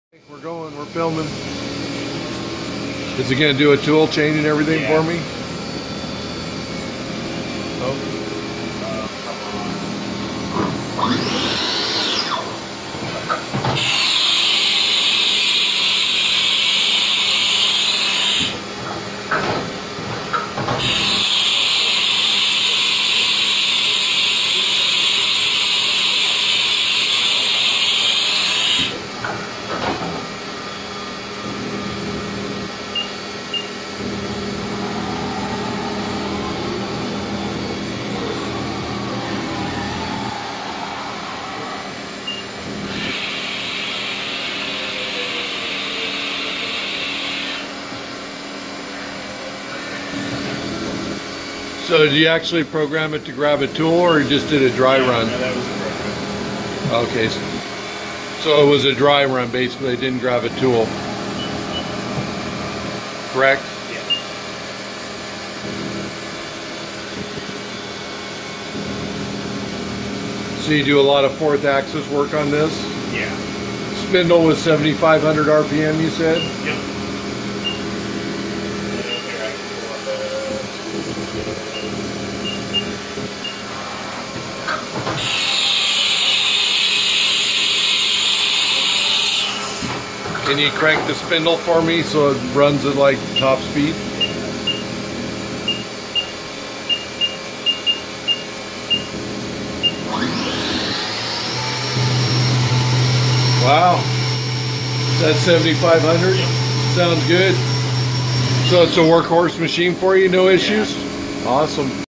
We're filming. Is he going to do a tool change and everything for me? Oh. So did you actually program it to grab a tool, or you just did a dry run? No, that was a program. Okay, so it was a dry run, basically. It didn't grab a tool. Correct? Yeah. So you do a lot of fourth axis work on this? Yeah. Spindle was 7,500 RPM, you said? Yep. Can you crank the spindle for me so it runs at like top speed? Wow. That's 7,500? Yep. Sounds good. So it's a workhorse machine for you, no issues? Yeah. Awesome.